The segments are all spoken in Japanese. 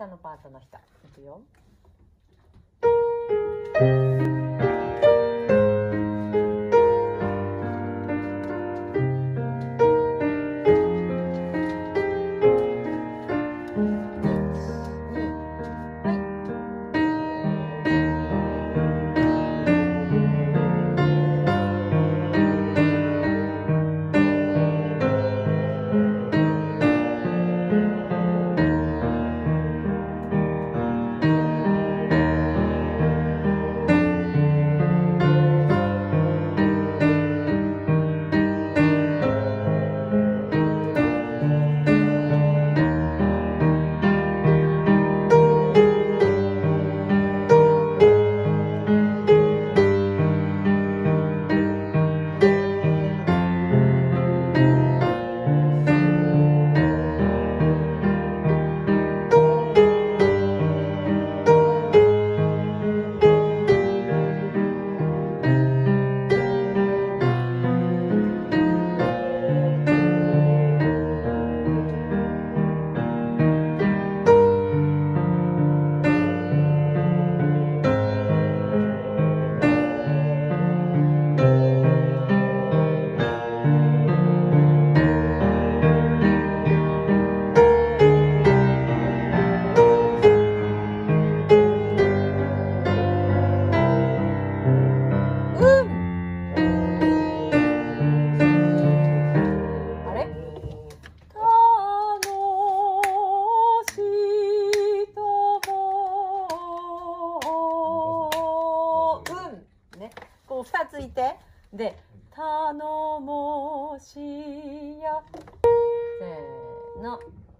下のパートの人いくよ。2ついてで頼もしやせーの。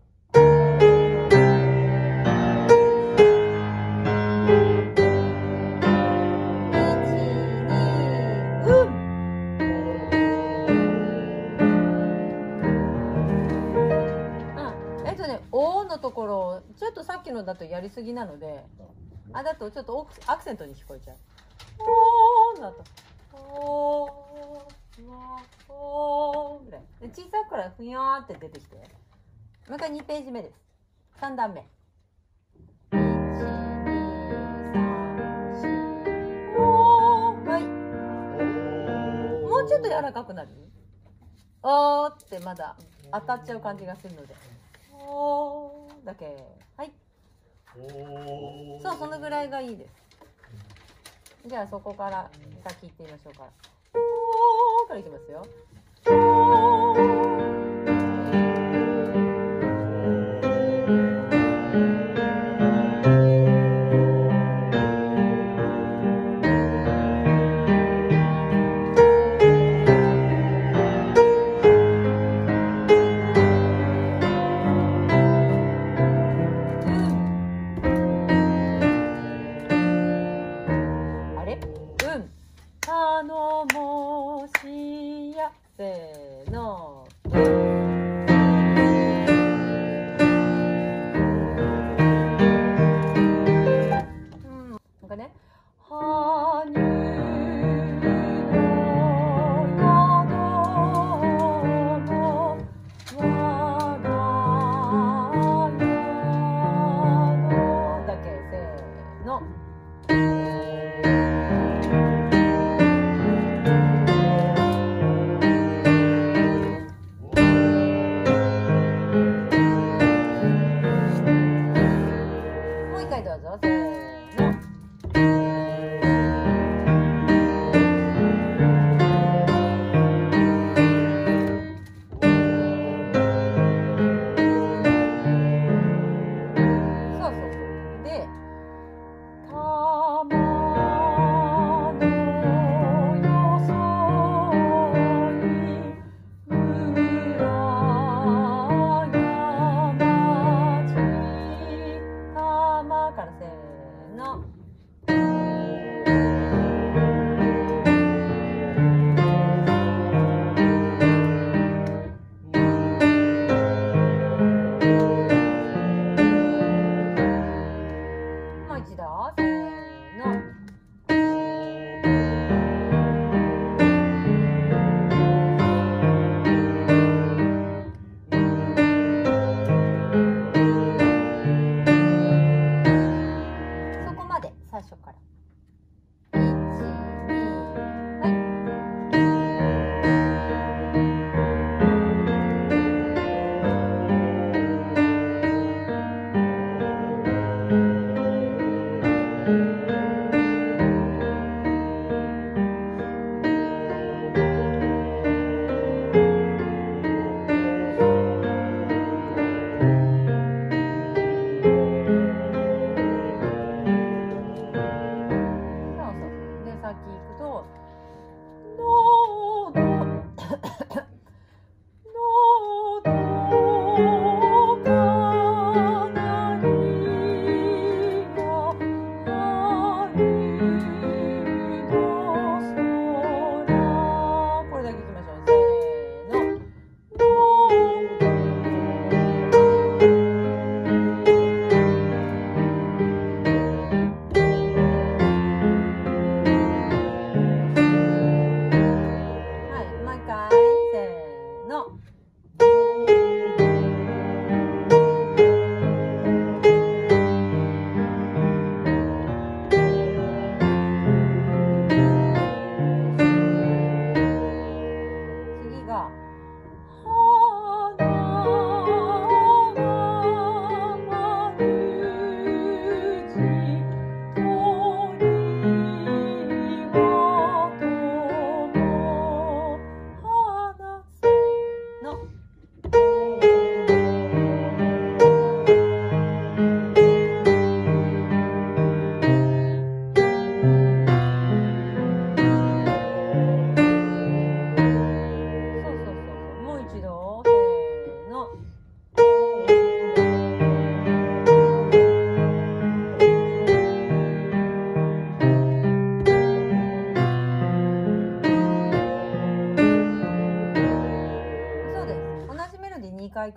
おのところちょっとさっきのだとやりすぎなので、だとちょっとアクセントに聞こえちゃう。おーだとおーおーぐらいで、小さくからふにゃーって出てきて、もう一回2ページ目です。3段目。1、2、3、4はい。もうちょっと柔らかくなる。おーってまだ当たっちゃう感じがするので、おーだけ。はい。そう、そのぐらいがいいです。じゃあそこから先行ってみましょうか。おーからいきますよ。頼もしやせーの。なんかね、羽生の宿も我が宿だけせーの。どうぞせーの。そうそうそう。で、玉のよそい村山地玉からせーの。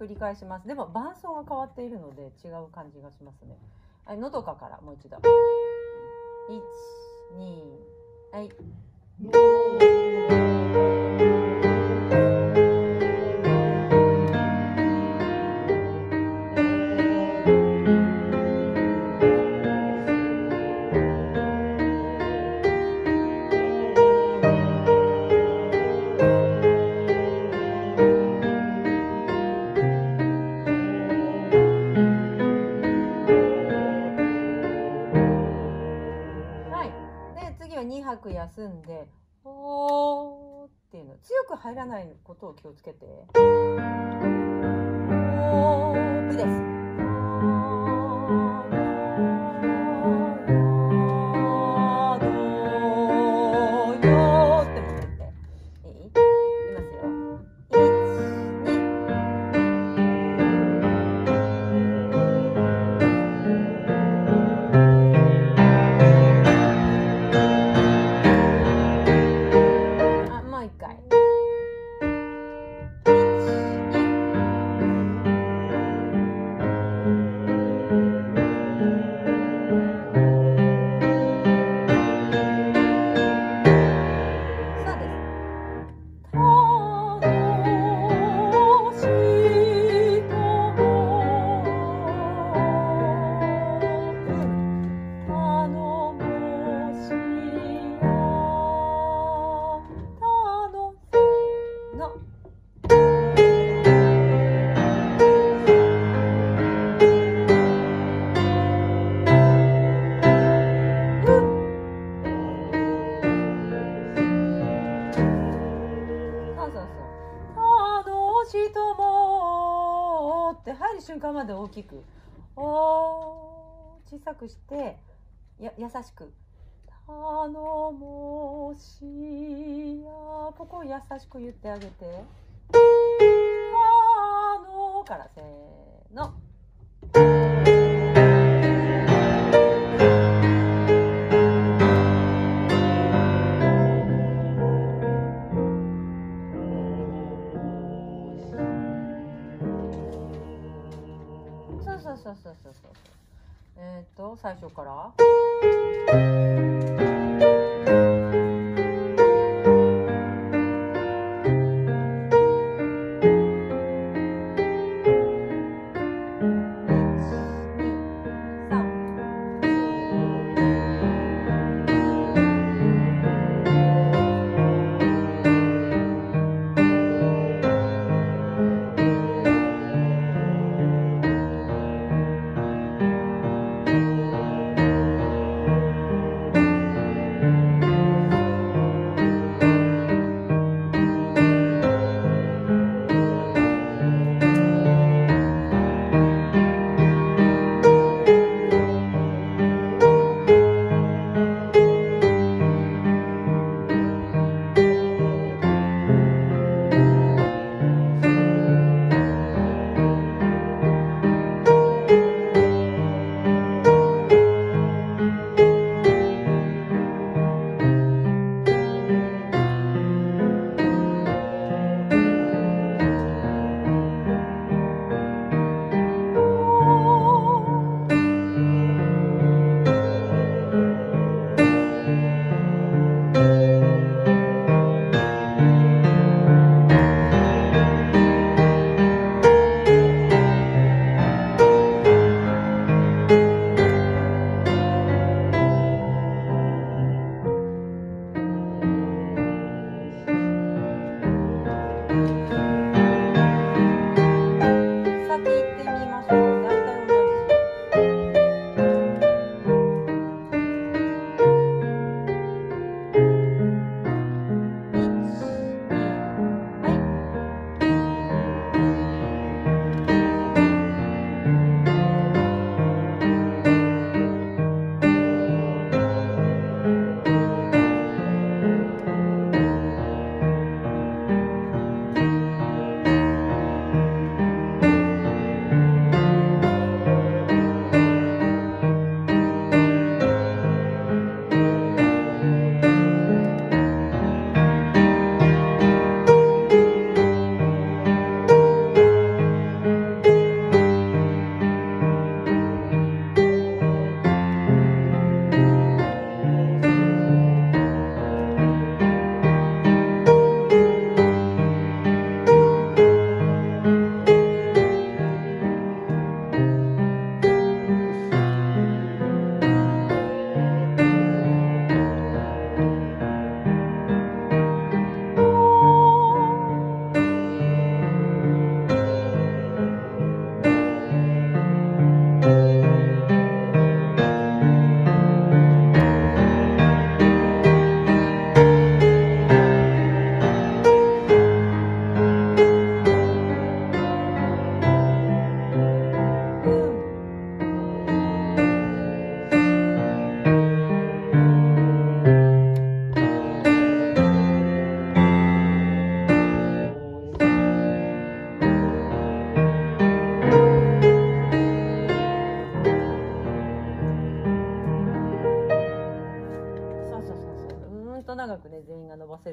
繰り返します。でも伴奏が変わっているので違う感じがしますね。はい、のどかからもう一度。1、2、はい。2拍休んで、おーっていうの、強く入らないことを気をつけて。おーです。入る瞬間まで大きく、おー、小さくして、優しく、頼もしや、ここを優しく言ってあげて、頼からせーの。そう最初から。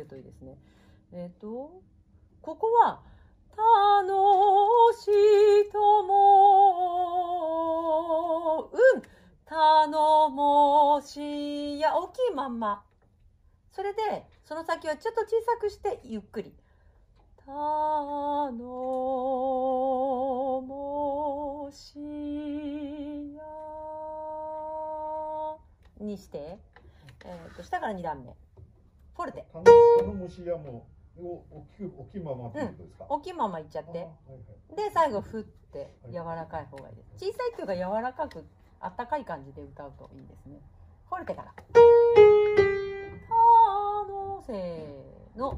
るといいですね。ここは楽しとも頼もしや大きいまんま。それでその先はちょっと小さくしてゆっくり。頼もしやにして、下から2段目。フォルテ。 頼もしやも大きいままってことですか？ 大きいままいっちゃって。で、最後、ふって柔らかい方がいいです。小さいっていうか柔らかく、あったかい感じで歌うといいですね。フォルテから。せーの。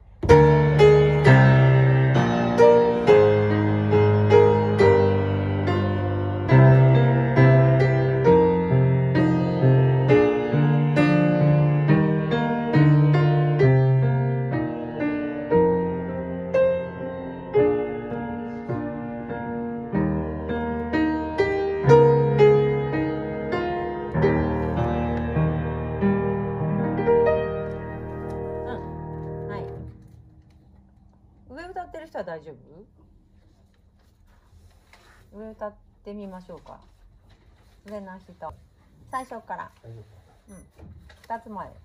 上歌ってる人は大丈夫？上歌ってみましょうか。上の人。最初から。2つ前。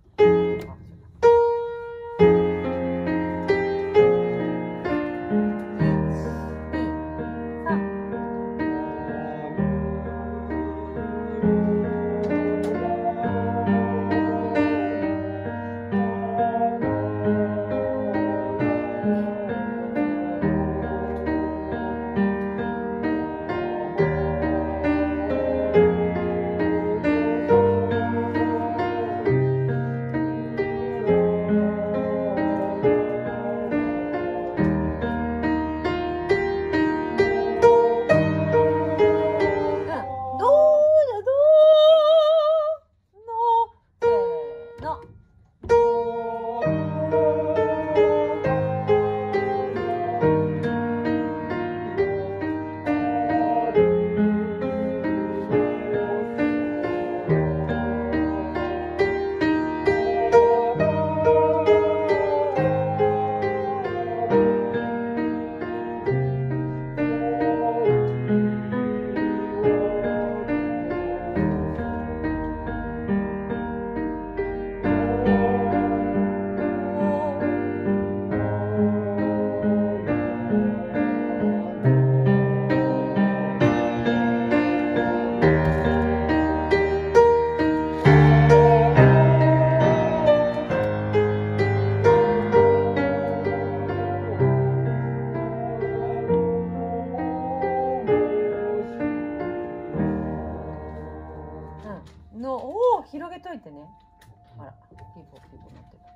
広げといてね。あら、ピーポーピーポーなってる。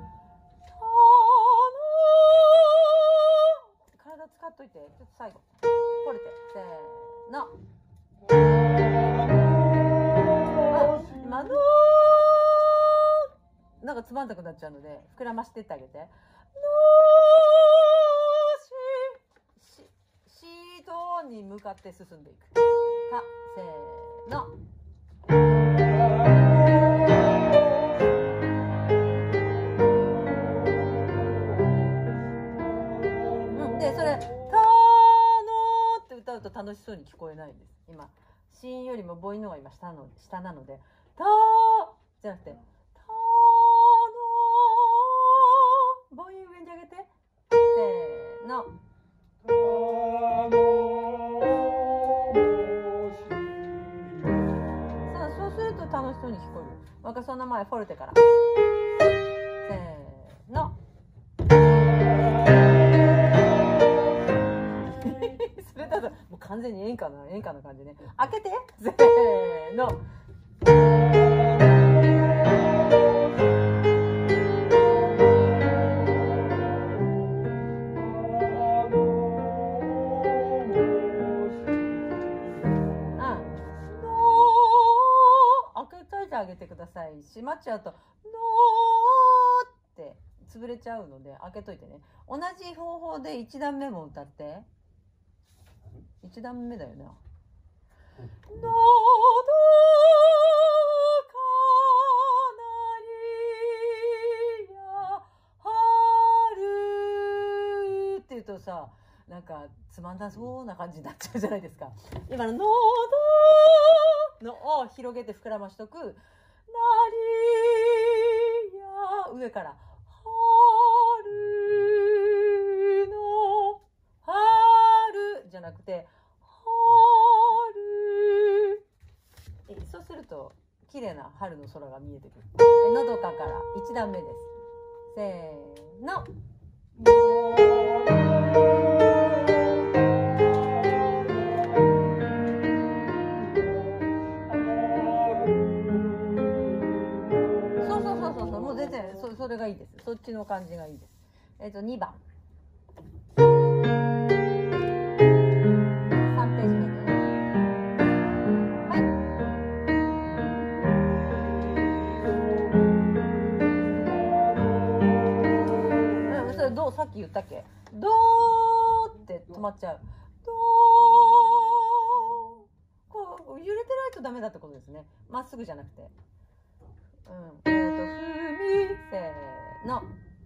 体使っといて。ちょっと最後。フォルテ。せーの。今のなんかつまんなくなっちゃうので膨らましてってあげて。シートに向かって進んでいく。せーの。でそれ「たの」って歌うと楽しそうに聞こえないんです。今子音よりも母音の方が今下なので「た」じゃなくて「たの」母音上に上げてせーの。そうすると楽しそうに聞こえる。もう一回その前フォルテからせーの。それだともう完全に演歌な感じね。開けてせーの。開けといてあげてください。閉まっちゃうと「の」って潰れちゃうので開けといてね。同じ方法で1段目も歌って。1段目だよな。のどかなりやさ、なんかつまんなそうな感じになっちゃうじゃないですか。今の「のど」のを広げて膨らましとく「なりや」上から「春の春」じゃなくて「春」そうすると綺麗な春の空が見えてくる。のどかから1段目です。せーの。そうもう全然それがいいです。そっちの感じがいいです。2番。3ページ目です。はい。それどうさっき言ったっけ？どーって止まっちゃう。どー。こう揺れてないとダメだってことですね。まっすぐじゃなくて。ふみせーの。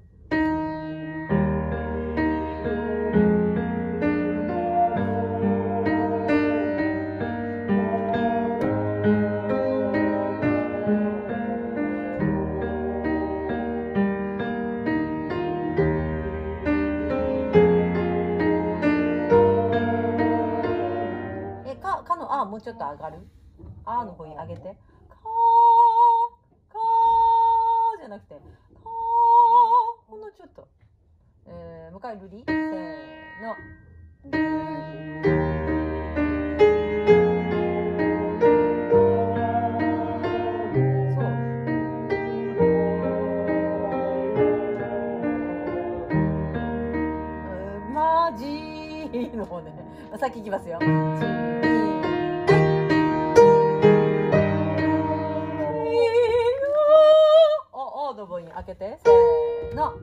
かのあもうちょっと上がる。あの方に上げて。かじゃなくて、ほんのちょっと。もう一回ルリせーの。そう。マジーの方ね。さっきいきますよ。の母音開けてせーの。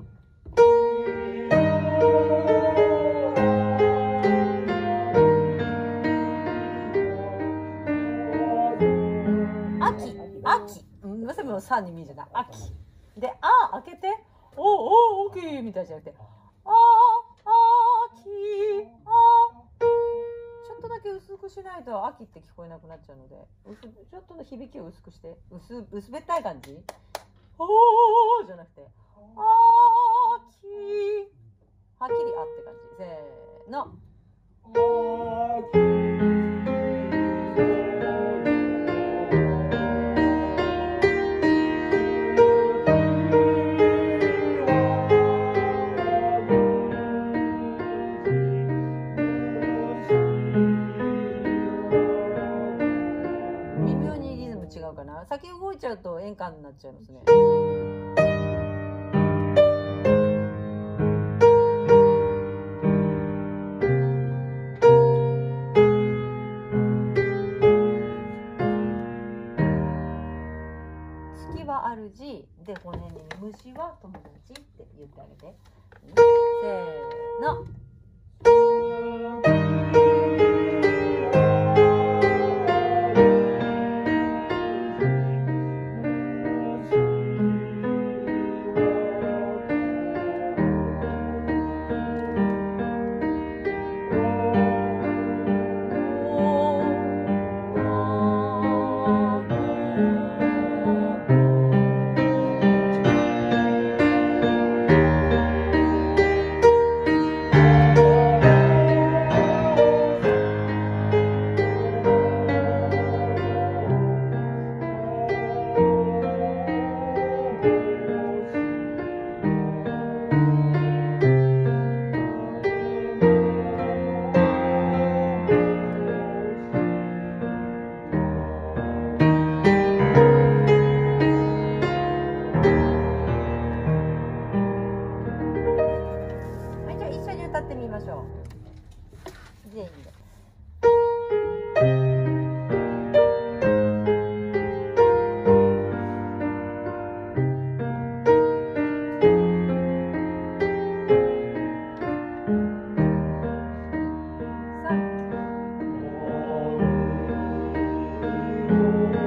秋まさにも3に見えちゃった。秋であ開けてお大きいみたいじゃなくて秋ちょっとだけ薄くしないと秋って聞こえなくなっちゃうのでちょっとの響きを薄くして薄べったい感じ。おーじゃなくてはっきりあって感じ。せーの。微妙にリズム違うかな。先動いちゃうと演歌になっちゃいますね。月は主で骨に虫は友達って言ってあげて。せーの。歌ってみましょう。全員で。さあ